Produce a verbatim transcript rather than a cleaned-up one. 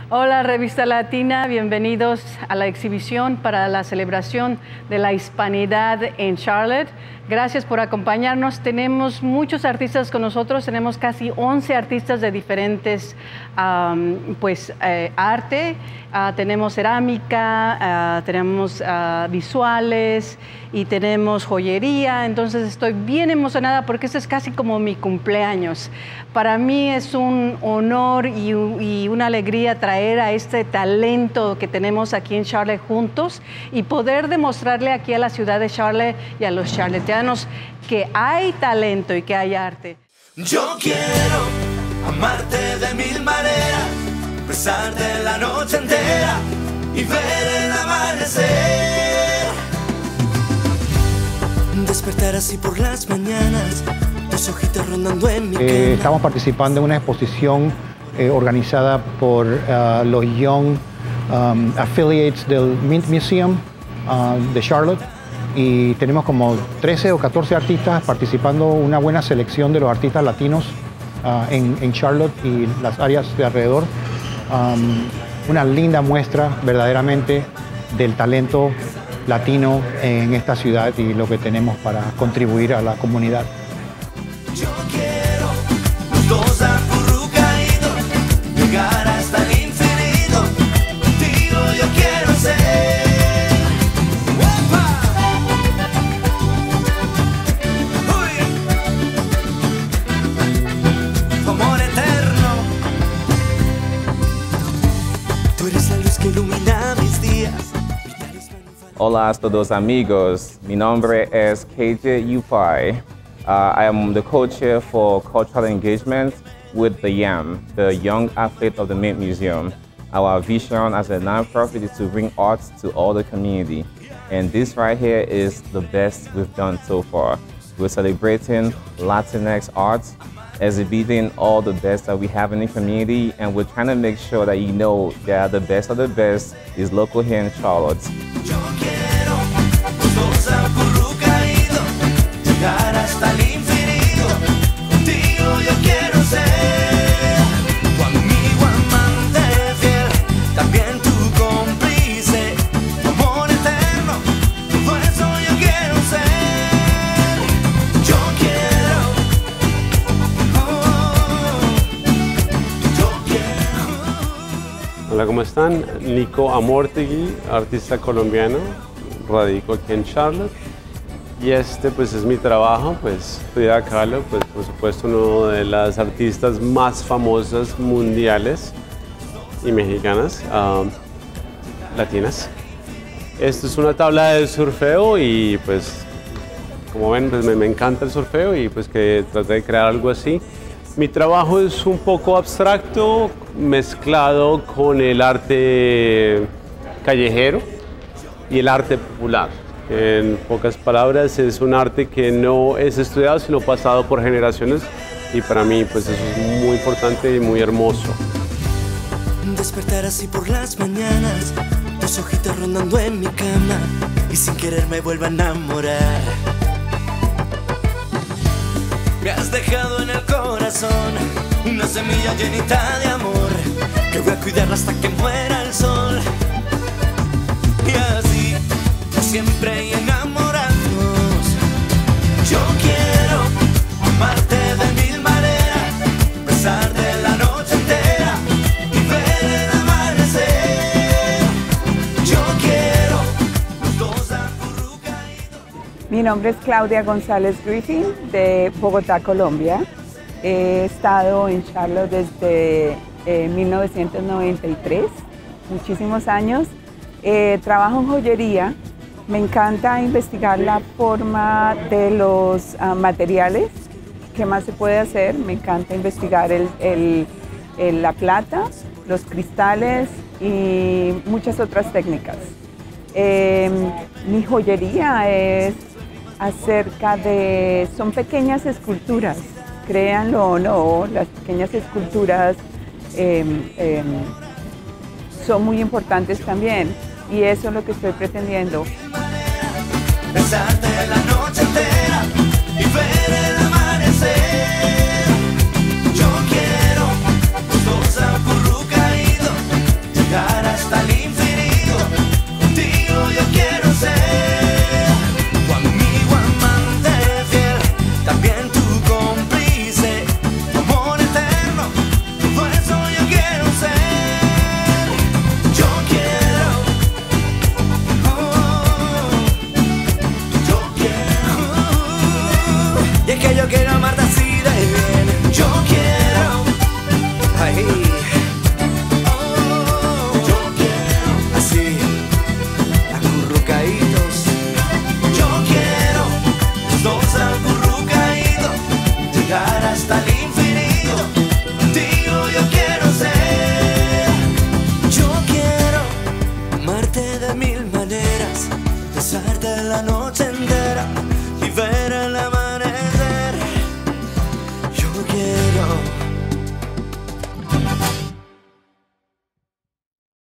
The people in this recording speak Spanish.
Hola, Revista Latina, bienvenidos a la exhibición para la celebración de la hispanidad en Charlotte. Gracias por acompañarnos. Tenemos muchos artistas con nosotros, tenemos casi once artistas de diferentes um, pues, eh, arte. Uh, tenemos cerámica, uh, tenemos uh, visuales y tenemos joyería. Entonces estoy bien emocionada porque esto es casi como mi cumpleaños. Para mí es un honor y, y una alegría traer a este talento que tenemos aquí en Charlotte juntos y poder demostrarle aquí a la ciudad de Charlotte y a los charlotteanos que hay talento y que hay arte. Yo quiero amarte de mil maneras, besarte la noche entera y ver el amanecer. Despertar así por las mañanas, tus ojitos rondando en mi cama. Eh, estamos participando en una exposición eh, organizada por uh, los Young um, Affiliates del Mint Museum uh, de Charlotte. Y tenemos como trece o catorce artistas participando, una buena selección de los artistas latinos uh, en, en Charlotte y las áreas de alrededor. Um, una linda muestra verdaderamente del talento latino en esta ciudad y lo que tenemos para contribuir a la comunidad. Yo quiero los dos acurrucaditos, llegar hasta el infinito, contigo yo quiero ser. Hola a todos amigos, mi nombre es K J Yupai. Uh, I am the co-chair for cultural engagement with the YAM, the Young Athlete of the Mint Museum. Our vision as a non-profit is to bring arts to all the community. And this right here is the best we've done so far. We're celebrating Latinx arts, exhibiting all the best that we have in the community, and we're trying to make sure that you know that the best of the best is local here in Charlotte. Yo quiero los dos acurrucaditos, llegar hasta el infinito, contigo yo quiero ser. Tu amigo amante fiel, también tu cómplice, tu amor eterno, todo eso yo quiero ser. Yo quiero, oh, yo quiero. Hola, ¿cómo están? Nico Amortegui, artista colombiano, radico aquí en Charlotte. Y este pues es mi trabajo, pues Frida Kahlo, pues por supuesto uno de las artistas más famosas mundiales y mexicanas, um, latinas. Esto es una tabla de surfeo y pues como ven pues me, me encanta el surfeo y pues que traté de crear algo así. Mi trabajo es un poco abstracto, mezclado con el arte callejero y el arte popular. En pocas palabras, es un arte que no es estudiado, sino pasado por generaciones, y para mí pues eso es muy importante y muy hermoso. Despertar así por las mañanas, tus ojitos rondando en mi cama y sin querer me vuelvo a enamorar. Me has dejado en el corazón una semilla llenita de amor que voy a cuidarla hasta que muera el sol. Y así, por siempre y enamorarnos. Yo quiero amarte de mil maneras, besarte la noche entera y ver el amanecer. Yo quiero los dos acurrucaditos. Mi nombre es Claudia González Griffin, de Bogotá, Colombia. He estado en Charlotte desde eh, mil novecientos noventa y tres, muchísimos años. Eh, trabajo en joyería. Me encanta investigar la forma de los uh, materiales, qué más se puede hacer. Me encanta investigar el, el, el, la plata, los cristales y muchas otras técnicas. Eh, mi joyería es acerca de, son pequeñas esculturas, créanlo o no, las pequeñas esculturas eh, eh, son muy importantes también. Y eso es lo que estoy pretendiendo. Besarte la noche entera y ver